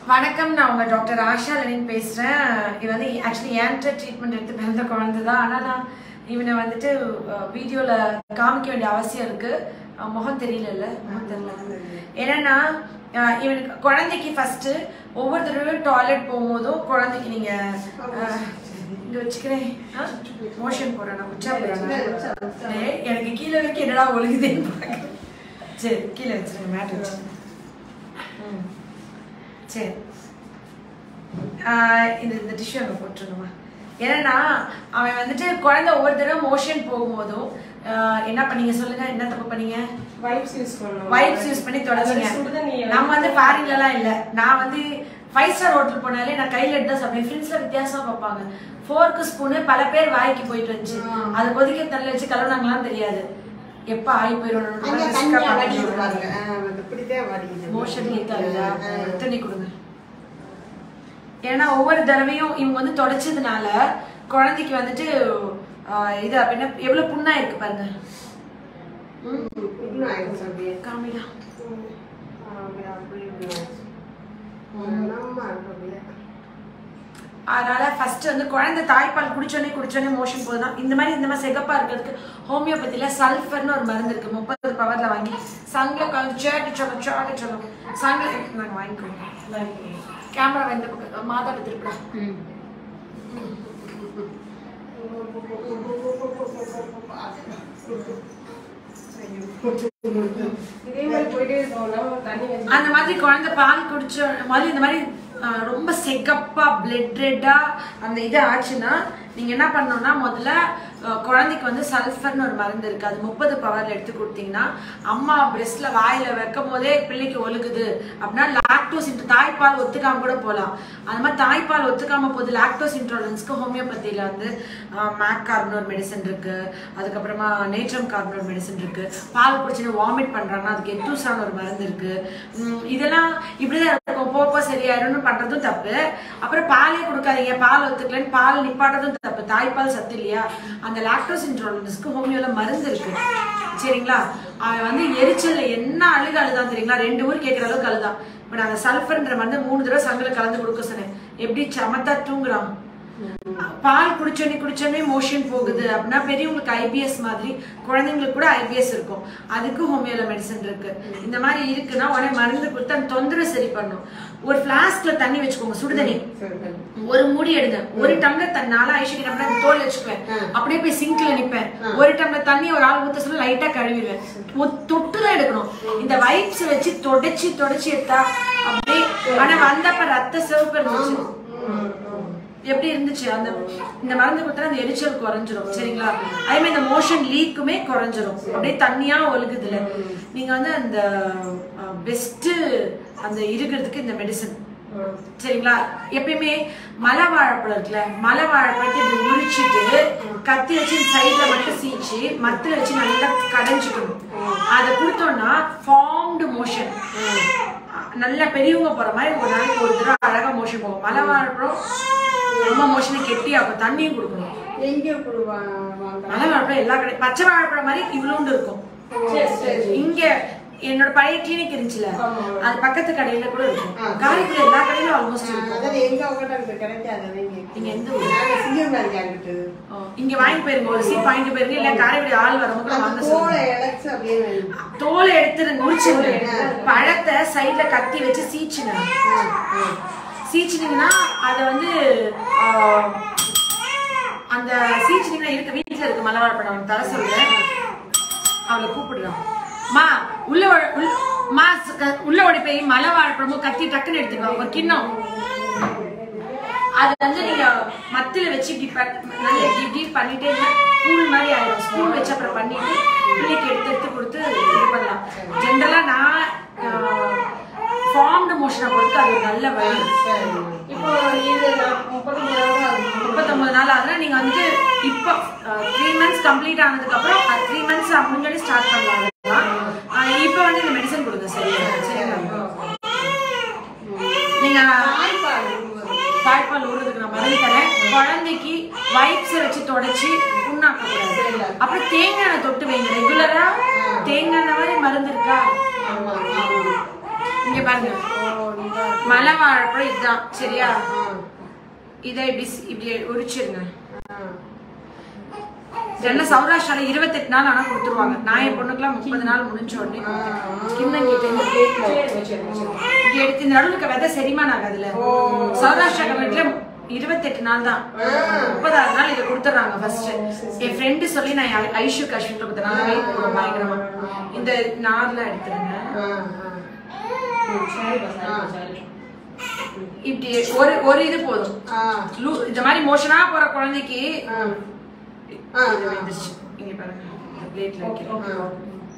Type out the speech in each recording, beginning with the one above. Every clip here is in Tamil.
வணக்கம், நான் உங்க டாக்டர் ஆஷா லெனின் பேசுறேன். இது வந்து ஆக்சுவலி ஏன்ட்ட ட்ரீட்மெண்ட் எடுத்து பிறந்த குழந்தை தான். ஆனால் நான் இவனை வந்துட்டு வீடியோல காமிக்க வேண்டிய அவசியம் இருக்கு. முகம் தெரியல, முகம் தெரியல. ஏன்னா இவனுக்கு குழந்தைக்கு ஃபர்ஸ்ட் ஒவ்வொரு தடவையும் டாய்லெட் போகும்போதும் குழந்தைக்கு நீங்க இங்க வச்சுக்கிறேன் மோஷன் போறேன், நான் உச்சா போறேன். எனக்கு கீழே வைக்க என்னடா ஒழுகுதுன்னு பார்க்க. சரி, கீழே வச்சுருங்க, மேட் வச்சுருங்க. சரி, இந்த டிஷ்யூ அங்கே போட்டுருணுமா? ஏன்னா அவன் வந்துட்டு குழந்தை ஒவ்வொரு தடவை மோஷன் போகும்போதும் என்ன பண்ணீங்க சொல்லுங்க, என்ன தப்பு பண்ணீங்க? வைப்ஸ் யூஸ் பண்ணி தொடச்சிங்க. நம்ம வந்து ஃபாரின்லாம் இல்லை, நான் வந்து 5 ஸ்டார் ஹோட்டல் போனாலே நான் கையில் எடுத்து தான் சாப்பிடுவேன். ஃப்ரெண்ட்ஸ்ல வித்தியாசமா பார்ப்பாங்க. ஃபோர்க்கு ஸ்பூனு பல பேர் வாய்க்கு போயிட்டு இருந்துச்சு. அது கொதிக்க தண்ணி வச்சு கலவுனாங்களாம் தெரியாது. எப்ப ஆகி போயிடும் மோஷன் தண்ணி கொடுங்க. ஏன்னா ஒவ்வொரு தடவையும் இவங்க வந்து தொடச்சதுனால குழந்தைக்கு வந்துட்டு இது அப்படின்னா எவ்வளவு புண்ணா இருக்கு பாருங்க. காமிடா அதனால ஃபர்ஸ்ட் வந்து குழந்தை தாய்ப்பால் குடிச்சோடனே மோஷன் போதுதான். இந்த மாதிரி செகப்பா இருக்கிறதுக்கு ஹோமியோபதியில சல்ஃபர்னு ஒரு மருந்து இருக்கு. 30 பவர்ல வாங்கி சங்கில சாட்டு சொல்லும் சங்கில நாங்க வாங்கிக்கோங்க. கேமரா வந்து மாதாட திருப்பி அந்த மாதிரி குழந்தை பால் குடிச்ச மாதிரி இந்த மாதிரி ரொம்ப செகப்பா பிளட் ரெட்டா அந்த இது ஆச்சுன்னா நீங்க என்ன பண்ணணும்னா முதல்ல குழந்தைக்கு வந்து சல்ஃபர்னு ஒரு மருந்து இருக்கு. அது 30 பவர்ல எடுத்து கொடுத்தீங்கன்னா அம்மா பிரெஸ்ட்ல வாயில வைக்கும் போதே பிள்ளைக்கு ஒழுகுது அப்படின்னா லாக்டோஸ் தாய்ப்பால் ஒத்துக்காம கூட போகலாம். அது மாதிரி தாய்ப்பால் ஒத்துக்காம போகுது லாக்டோஸ் இன்டாலரன்ஸ்க்கு ஹோமியோபதியில வந்து மேக் கார்ப்னு ஒரு மெடிசன் இருக்கு. அதுக்கப்புறமா நேட்ரம் கார்ப்னு ஒரு மெடிசன் இருக்கு. பால் குடிச்சுன்னு வாமிட் பண்றாங்கன்னா அதுக்கு எத்தூசான ஒரு மருந்து இருக்கு. இதெல்லாம் இப்படிதான் இருக்கும். போப்போ சரியாயிரும்னு பண்றதும் தப்பு. அப்புறம் பாலே கொடுக்காதீங்க, பால் ஒத்துக்கலன்னு பால் நிப்பாட்டதும் தப்பு. தாய்ப்பால் சத்து இல்லையா? அந்த லாக்டோஸ் இன்டாலரன்ஸ்க்கு ஹோமியோல மருந்து இருக்கு. சரிங்களா? அவன் வந்து எரிச்சல்ல என்ன அழுதான் தெரியுங்களா? 2 ஊர் கேட்கற அளவுக்கு அழுதான். இப்ப நான் சல்ஃபர்ன்ற மருந்து 3 தடவை சங்கல கலந்து கொடுக்க சொன்னேன். எப்படி சமத்தா தூங்குறான். பால் குடிச்சோடனே மோஷன் போகுது அப்படின்னா பெரியவங்களுக்கு ஐபிஎஸ் மாதிரி குழந்தைங்களுக்கு கூட ஐபிஎஸ் இருக்கும். அதுக்கு ஹோமியோல மெடிசன் இருக்கு. இந்த மாதிரி இருக்குன்னா உடனே மருந்து கொடுத்து அந்த தொந்தரவை சரி பண்ணும். ஒரு பிளாஸ்க்ல தண்ணி வச்சுக்கோங்க, சுடுதண்ணி ஒரு மூடி எடுங்க. 1 டம்ளர் தண்ணி, நானும் ஐஸ்வர்யா டம்ளர் தோல் வச்சுக்குவேன். அப்படியே போய் சிங்க்ல நிப்பேன். 1 டம்ளர் தண்ணி ஒரு ஆள் ஊத்த சொல்ல லைட்டா கழுவிடுவேன். தொட்டுதான் எடுக்கணும். இந்த வைப்ஸ் வச்சு தொடச்சி எடுத்தா அப்படியே. ஆனா வந்தப்ப ரத்த சிவப்பு இருந்துச்சு. எப்படி இருந்துச்சு? அந்த இந்த மருந்து கொடுத்தா அந்த எரிச்சல் குறைஞ்சிரும். சரிங்களா? அதே மாதிரி இந்த மோஷன் லீக்குமே குறைஞ்சிரும். அப்படியே தண்ணியா ஒழுகுதுல. நீங்க வந்து அந்த பெஸ்ட் அந்த இருக்கிறதுக்கு இந்த மெடிசன். சரிங்களா? எப்பயுமே மலை வாழைப்பழம் இருக்குல்ல, மலை வாழைப்பழத்தை இப்படி உரிச்சிட்டு கத்தி வச்சு சைட்ல மட்டும் சீச்சு மத்துல வச்சு நல்லா கடைஞ்சிக்கணும். அதை கொடுத்தோம்னா ஃபார்ம்டு மோஷன் நல்லா பெரியவங்க போற மாதிரி ஒரு நாளைக்கு ஒரு தடவை அழகா மோஷன் போகும். மலை வாழைப்பழம் ரொம்ப மோஷனை கெட்டியாகும். தண்ணியும் கொடுக்கணும். மலை வாழைப்பழம் எல்லா கடையும் பச்சை வாழைப்பழம் மாதிரி இவ்வளோண்டு இருக்கும். இங்க என்னோட பழைய கிளினிக் இருந்துச்சுல, அது பக்கத்து கடையில கூட இருக்கும். காரைக்குடி எல்லா கடையிலும் ஆல்மோஸ்ட் இருக்கும். நீங்க எந்த இங்க வாங்கி போயிருங்க, ஒரு சீப் வாங்கிட்டு போயிருங்க. இல்ல காரைக்குடி ஆள் வரும்போது வாங்க சொல்லுங்க. தோலை எடுத்து முடிச்சுங்க. பழத்தை சைட்ல கத்தி வச்சு சீச்சினீங்கன்னா அதை வந்து அந்த சீச்சினீங்கன்னா இருக்கு. வீட்டுல இருக்கு மலை வாழைப்பழம் தர சொல்றேன். அவளை கூப்பிடுறான். மா உள்ள ஓடி போய் மலை வாழைப்பழமும் கத்தி டக்குன்னு எடுத்துக்கோ ஒரு கிண்ணம். அது வந்து நீங்க மத்தில வச்சு நல்ல இப்படி பண்ணிட்டே ஸ்பூன் மாதிரி ஆயிடும். ஸ்பூன் வச்சு அப்புறம் பண்ணிட்டு பிள்ளைக்கு எடுத்து கொடுத்து இது பண்ணலாம். ஜென்ரலா நான் ஃபார்ம்டு மோஷனை பொறுத்து அது ஒரு நல்ல வழி. இப்போ இது 39 நாள் ஆகுதுன்னா நீங்க வந்து இப்போ 3 months கம்ப்ளீட் ஆனதுக்கு அப்புறம் 3 months முன்னாடி ஸ்டார்ட் பண்ணலாம். இப்போ வந்து இந்த மெடிசன் கொடுங்க. சரியா? நீங்க தாய்ப்பால் ஊறுறதுக்கு நான் மருந்து தரேன். குழந்தைக்கு வைப்ஸை வச்சு தொடச்சி புண்ணாக்க கூடாது. அப்புறம் தேங்காய் எண்ணெய் தொட்டு வைங்க. ரெகுலரா தேங்காய் எண்ணெய் மாதிரி மருந்து இருக்கா? இங்க பாருங்க. மலை வாழைப்பழம் இதுதான் சரியா? இதை இப்படி உரிச்சிருங்க. இதெல்லாம் சௌராஷ்டிரால 28 நாள் ஆனா கொடுத்துருவாங்க. நான் என் பொண்ணுக்குலாம் 30 நாள் முடிஞ்ச உடனே எடுத்து இந்த நடுவுக்கு விதை செரிமான ஆகாதுல. சௌராஷ்டிரா கவர்மெண்ட்ல 28 நாள் தான், 30ஆவது நாள் இதை கொடுத்துறாங்க. ஃபர்ஸ்ட் என் ஃப்ரெண்டு சொல்லி நான் ஐஷு காஷ்மீர் கொடுத்தனால வெயிட் போடும் பயங்கரமா. இந்த நார்லாம் எடுத்துருங்க. இப்படி ஒரு இது போதும். இந்த மாதிரி மோஷனா போற குழந்தைக்கு இங்க பாருங்க பிளேட்ல வைக்கிறேன்.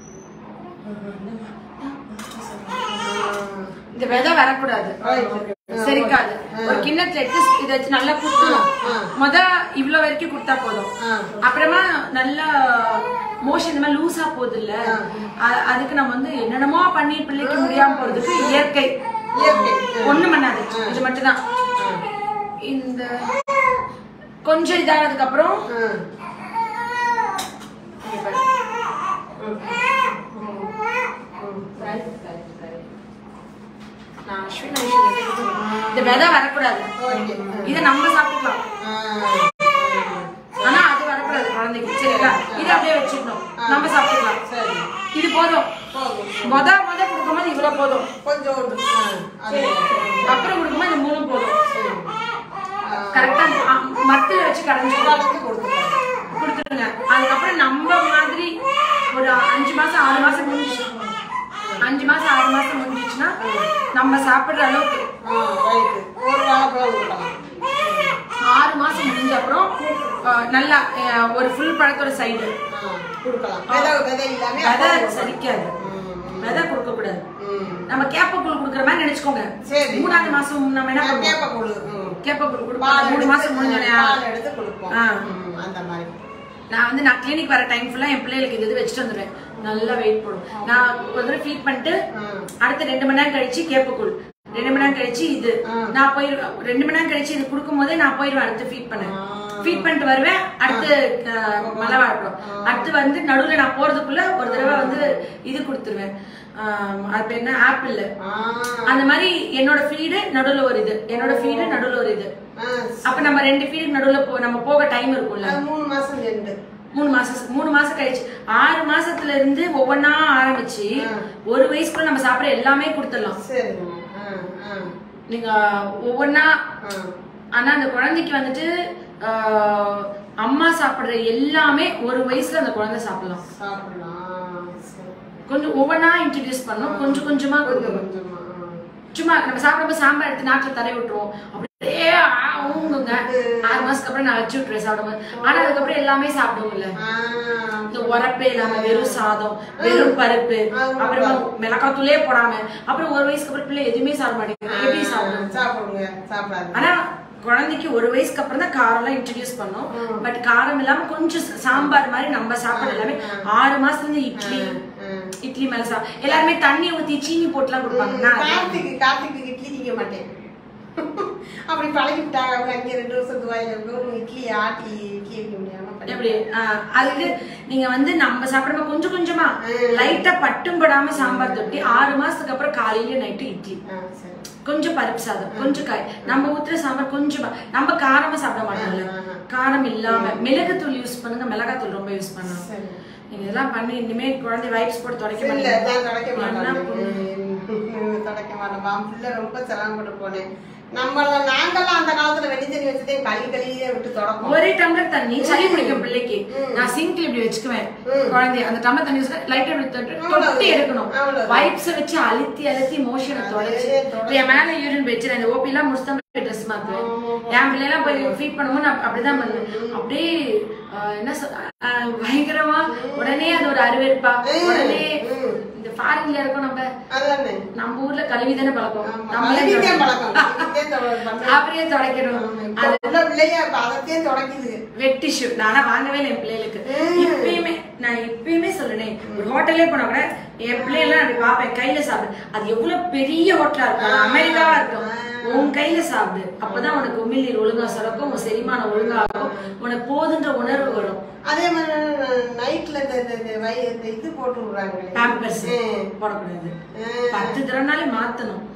இந்த விதை வரக்கூடாது, சரிக்காது. ஒரு கிண்ணத்துல எடுத்து இதை வச்சு நல்லா குடுக்கணும். இவ்வளவு வரைக்கும் கொடுத்தா போதும். அப்புறமா நல்லா மோஷன் இந்த மாதிரி லூஸா போகுது இல்ல, அதுக்கு நம்ம வந்து என்னென்னமோ பண்ணி பிள்ளைக்கு முடியாம போறதுக்கு இயற்கை ஒண்ணு பண்ணாது, இது மட்டும்தான். இந்த கொஞ்சம் இதானதுக்கு அப்புறம் இந்த விதை வரக்கூடாது. இதை நம்ம சாப்பிட்டுக்கலாம், ஆனா அது வரக்கூடாது குழந்தைக்கு, சரிங்களா? இதை அப்படியே வச்சுக்கணும், நம்ம சாப்பிட்டுக்கலாம். இது போதும். முத கொடுக்கும்போது இவ்வளவு போதும், அப்புறம் கொடுக்கும்போது இந்த 3 போதும். கரெக்டா மத்துல வச்சு கடைஞ்சி கொடுத்துருங்க. அதுக்கப்புறம் நம்ம மாதிரி ஒரு 5 மாசம் 6 மாசம் முடிஞ்சிச்சு, 5 மாசம் 6 மாசம் முடிஞ்சிச்சுன்னா நம்ம சாப்பிடுற அளவுக்கு 6 மாசம் முடிஞ்ச அப்புறம் நல்லா ஒரு ஃபுல் பழத்தோட சைடு கொடுக்கலாம். விதை சரிக்காது, விதை கொடுக்க கூடாது. நம்ம கேப்பக்கூழ் கொடுக்குற மாதிரி நினைச்சுக்கோங்க. 3ஆவது மாசம் நம்ம என்ன பண்ணுவோம், கேப்பக்கூழ் கொடுப்போம். 3 மாசம் முடிஞ்சோடனே நான் கிளினிக் வர டைம் ஃபுல்லா என் பிள்ளைகளுக்கு இது வச்சுட்டு வந்துடுவேன். நல்லா வெயிட் போடும். நான் ஒரு தடவை ஃபீட் பண்ணிட்டு அடுத்த 2 மணி நேரம் கழிச்சு கேப்பக்கூழ், 2 மணி நேரம் கழிச்சு இது நான் போயிருவேன். 2 மணி நேரம் கழிச்சு இது கொடுக்கும் போதே நான் போயிருவேன். அடுத்து ஃபீட் பண்ணிட்டு வருவேன். அடுத்து மலை வாழைப்பழம். அடுத்து வந்து நடுவில் நான் போறதுக்குள்ள ஒரு தடவை வந்து இது கொடுத்துருவேன். அது என்ன ஆப்பிள். அந்த மாதிரி என்னோட ஃபீடு நடுவில் ஒரு இது, என்னோட ஃபீடு நடுவில் ஒரு இது. அப்ப நம்ம 2 ஃபீடு நடுவில் நம்ம போக டைம் இருக்கும்ல. 3 மாசம் கழிச்சு 6 மாசத்துல இருந்து ஒவ்வொன்னா ஆரம்பிச்சு 1 வயசுக்குள்ள நம்ம சாப்பிட எல்லாமே கொடுத்துடலாம். நீங்க ஒவ்வொன்னா. ஆனா அந்த குழந்தைக்கு வந்துட்டு அம்மா சாப்பிடுற எல்லாமே 1 வயசுல அந்த குழந்தை சாப்பிடலாம். கொஞ்சம் ஒவ்வொன்னா இன்ட்ரோடியூஸ் பண்ணோம், கொஞ்சம் கொஞ்சமா சும்மா நம்ம சாப்பிடும்போது சாம்பார் எடுத்து நாட்டில் தடவி விட்டுருவோம். அப்படியே ஊங்குங்க. 6 மாசத்துக்கு அப்புறம் நான் வச்சு விட்டுருவேன் சாப்பிடும்போது. ஆனா அதுக்கப்புறம் எல்லாமே சாப்பிடுவோம்ல. இந்த உரப்பே இல்லாம வெறும் சாதம், வெறும் பருப்பு, அப்புறமா மிளகாத்தூளே போடாம, அப்புறம் 1 வயசுக்கு அப்புறம் பிள்ளை எதுவுமே சாப்பிட மாட்டேங்குது. எப்படி சாப்பிடுவோம்? ஆனா குழந்தைக்கு 1 வயசுக்கு அப்புறம் தான் காரம் எல்லாம் இன்ட்ரோடியூஸ் பண்ணோம். பட் காரம் இல்லாம கொஞ்சம் சாம்பார் மாதிரி நம்ம சாப்பிட எல்லாமே 6 மாசத்துல இருந்து இட்லி மேல எல்லாருமே தண்ணி ஊத்தி சீனி போட்டுலாம் கொடுப்பாங்க. கார்த்திக்கு இட்லி திங்க மாட்டேன், அப்படி பழகிட்டாங்க. அவங்க அங்கே 2 வருஷம் துவாயில இட்லி ஆட்டி இட்லி வைக்க முடியாம எப்படி அதுக்கு நீங்க வந்து நம்ம சாப்பிடாம கொஞ்சம் கொஞ்சமா லைட்டா பட்டும் படாம சாம்பார் தொட்டி 6 மாசத்துக்கு அப்புறம் காலையில நைட்டு இட்லி, கொஞ்சம் பருப்பு சாதம், கொஞ்சம் காய். நம்ம ஊத்துற சாம்பார் கொஞ்சமா. நம்ம காரமா சாப்பிட மாட்டோம்ல, காரம் இல்லாம மிளகுத்தூள் யூஸ் பண்ணுங்க. மிளகாத்தூள் ரொம்ப யூஸ் பண்ணலாம். நீங்க இதெல்லாம் பண்ணி இனிமே குழந்தை வைப்ஸ் போட்டு தொடக்க மாட்டேன். ரொம்ப சிரமப்பட்டு போனேன். நாங்கெல்லாம் அந்த காலத்துல வெள்ளி தண்ணி வச்சுட்டே களியே விட்டு தொடக்கும். ஒரே டம்ளர் தண்ணி சளி பிடிக்கும் பிள்ளைக்கு. நான் சிங்க்ல இப்படி வச்சுக்குவேன் குழந்தை. அந்த டம்ளர் தண்ணி வச்சு லைட்டா தொட்டி எடுக்கணும். வைப்ஸ் வச்சு அழுத்தி மோஷனை தொடச்சு என் மேல யூரின் வச்சு இந்த ஓபி எல்லாம் முடிச்சுதான் ட்ரெஸ் மாத்துவேன். என் பிள்ளைலாம் போய் ஃபீட் பண்ணும்போது அப்படிதான் பண்ணுவேன். அப்படியே என்ன பயங்கரமா உடனே அது ஒரு அருவெருப்பா. உடனே இந்த ஃபாரின்ல இருக்கோம் நம்ம ஊர்ல கழுவி தானே பழக்கம். அப்படியே தொடக்கணும். வெட் டிஷ்யூ நானா வாங்கவே இல்லை என் பிள்ளைகளுக்கு. நான் இப்பயுமே சொல்றேன், ஒரு ஹோட்டல்லே போனா கூட என் பிள்ளைலாம் அப்படி பாப்பேன், கையில சாப்பிடு. அது எவ்வளவு பெரிய ஹோட்டலா இருக்கும், அமெரிக்காவா இருக்கும், உன் கையில சாப்பிடு. அப்பதான் உனக்கு உமிழ்நீர் ஒழுங்கா சுரக்கும், உன் செரிமானம் ஒழுங்கா ஆகும், உனக்கு போதுன்ற உணர்வு வரும். அதே மாதிரி நைட்ல இது போட்டு விடுறாங்க, பேம்பர்ஸ் போடக்கூடாது. 10 தடவைனாலே மாத்தணும்.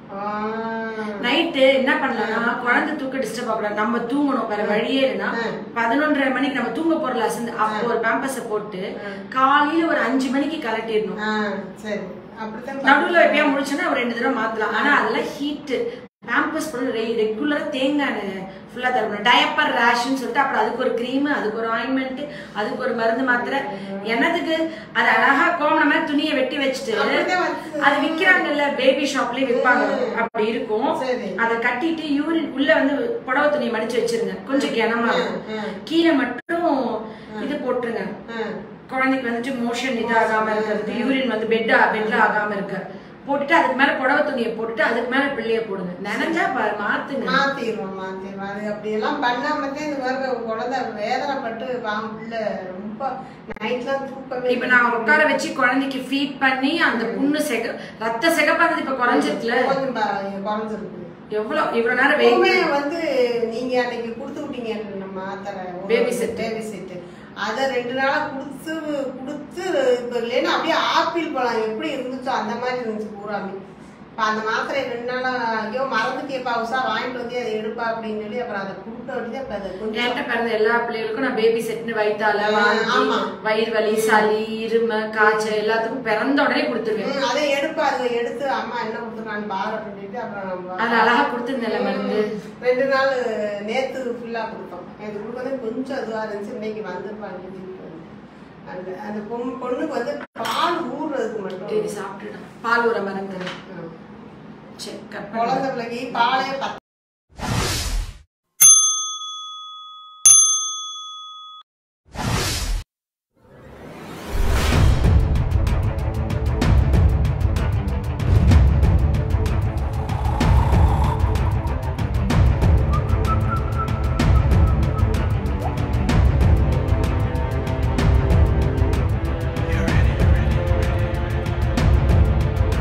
நைட்டு என்ன பண்ணலாம்னா குழந்தை தூக்க டிஸ்டர்ப் ஆகக்கூடாது, நம்ம தூங்கணும், வேற வழியே இல்லைன்னா 11:30 மணிக்கு நம்ம தூங்க போறல அசந்து அப்போ ஒரு பேம்பஸை போட்டு காலையில ஒரு 5 மணிக்கு கலட்டிடணும். நடுவுல எப்பயா முடிச்சோன்னா ஒரு 2 தடவை மாத்தலாம். ஆனா அதெல்லாம் ஹீட் பேம்பஸ் போட்டு ரெகுலரா தேங்காய் ஃபுல்லா தரணும். டயப்பர் ரேஷ்ன்னு சொல்லிட்டு அப்புறம் அதுக்கு ஒரு கிரீம், அதுக்கு ஒரு ஆயின்மெண்ட், அதுக்கு ஒரு மருந்து மாத்திரை. என்னதுக்கு அது அழகா கோமண மாதிரி துணியை வெட்டி வச்சுட்டு அது விக்கிறாங்கல்ல பேபி ஷாப்லயே விற்பாங்க, அப்படி இருக்கும். அதை கட்டிட்டு யூரின் உள்ள வந்து புடவை துணியை மடிச்சு வச்சிருங்க, கொஞ்சம் கனமா இருக்கும். கீழே மட்டும் இது போட்டுருங்க, குழந்தைக்கு வந்துட்டு மோஷன் இது ஆகாம இருக்கிறதுக்கு, யூரின் வந்து பெட்ல ஆகாம இருக்க போட்டுட்டு அதுக்கு மேல புடவை துணியை போட்டுட்டு அதுக்கு மேல பிள்ளைய போடுங்க. நினைஞ்சா மாத்திருவோம். அது அப்படி எல்லாம் பண்ணாமத்தே இந்த மாதிரி குழந்தை வேதனைப்பட்டு பிள்ளை ரொம்ப நைட்லாம் தூக்கமே. இப்ப நான் உட்கார வச்சு குழந்தைக்கு ஃபீட் பண்ணி அந்த புண்ணு ரத்த சிகப்பானது இப்ப குறைஞ்சிருக்குல, குறைஞ்சிருக்கு. இவ்வளவு நேரம் வந்து நீங்க அன்னைக்கு கொடுத்து விட்டீங்க நம்ம மாத்திரை பேபி செட் அதை 2 நாளா கொடுத்து இப்ப இல்லைன்னா அப்படியே ஆப்பிள் பழம் எப்படி இருந்துச்சோ அந்த மாதிரி இருந்துச்சு பூராமே. இப்ப அந்த மாத்திரை 2 நாளா ஐயோ மறந்துட்டேப்பா உஷா வாங்கிட்டு வந்து அதை எடுப்பா அப்படின்னு சொல்லி அப்புறம் அதை கொடுத்த அப்படியே அப்ப அதை கொஞ்சம் பிறந்த எல்லா பிள்ளைகளுக்கும் நான் பேபி செட்னு வயிற்றால வயிறு வலி சளி இரும காய்ச்சல் எல்லாத்துக்கும் பிறந்த உடனே கொடுத்துருவேன். அதை எடுப்பா அதை எடுத்து அம்மா என்ன கொடுத்துருக்கான்னு பாரு அப்படின்னு சொல்லிட்டு அப்புறம் அது அழகா கொடுத்துருந்தேன் மருந்து. 2 நாள் நேத்து ஃபுல்லா கொடுத்தோம். இது கொடுக்கறது கொஞ்சம் இதுவா இருந்துச்சு. இன்னைக்கு வந்துருப்பாங்க. அந்த பொண்ணுக்கு வந்து பால் ஊறுறதுக்கு மட்டும் சாப்பிட்டுட்டேன், பால் ஊற மருந்து. சரி, குழந்தை பிள்ளைக்கு பாலே